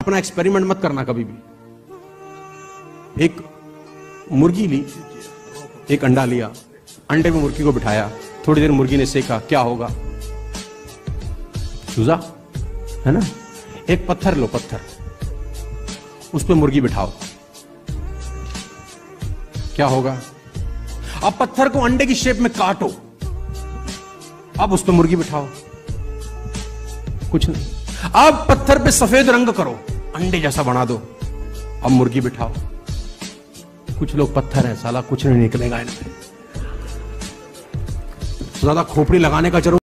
अपना एक्सपेरिमेंट मत करना कभी भी। एक मुर्गी ली, एक अंडा लिया, अंडे में मुर्गी को बिठाया, थोड़ी देर मुर्गी ने सेका, क्या होगा? चूजा है ना। एक पत्थर लो, पत्थर, उस पर मुर्गी बिठाओ, क्या होगा? अब पत्थर को अंडे की शेप में काटो, अब उस पर मुर्गी बिठाओ, कुछ नहीं। अब पत्थर पे सफेद रंग करो, अंडे जैसा बना दो, अब मुर्गी बिठाओ। कुछ लोग पत्थर है, साला कुछ नहीं निकलेगा इनमें, ज्यादा खोपड़ी लगाने का जरूरत